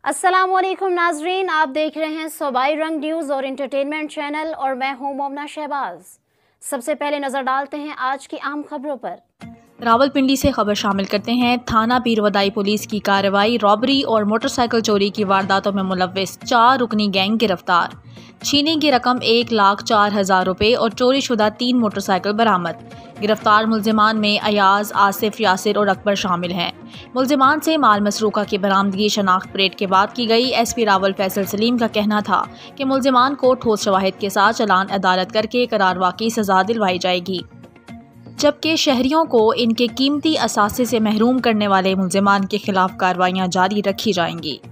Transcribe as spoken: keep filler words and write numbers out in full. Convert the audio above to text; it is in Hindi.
अस्सलाम वालेकुम नाजरीन, आप देख रहे हैं सूबाई रंग न्यूज़ और इंटरटेनमेंट चैनल और मैं हूं मोमना शहबाज। सबसे पहले नजर डालते हैं आज की अहम खबरों पर। रावलपिंडी से खबर शामिल करते हैं। थाना पीरवदाई पुलिस की कार्रवाई। रॉबरी और मोटरसाइकिल चोरी की वारदातों में मुलव्विस चार रुकनी गैंग गिरफ्तार। छीनी की रकम एक लाख चार हजार रुपये और चोरी शुदा तीन मोटरसाइकिल बरामद। गिरफ्तार मुलजिमान में अयाज, आसिफ, यासिर और अकबर शामिल हैं। मुलजिमान से माल मसरूका की बरामदगी शनाख्त परेड के बाद की गई। एस पी रावल फैसल सलीम का कहना था कि मुलजिमान को ठोस शवाहिद के साथ चलान अदालत करके करारवा की सजा दिलवाई जाएगी, जबकि शहरियों को इनके कीमती असासे से महरूम करने वाले मुलजिमान के खिलाफ कार्रवाइयाँ जारी रखी जाएंगी।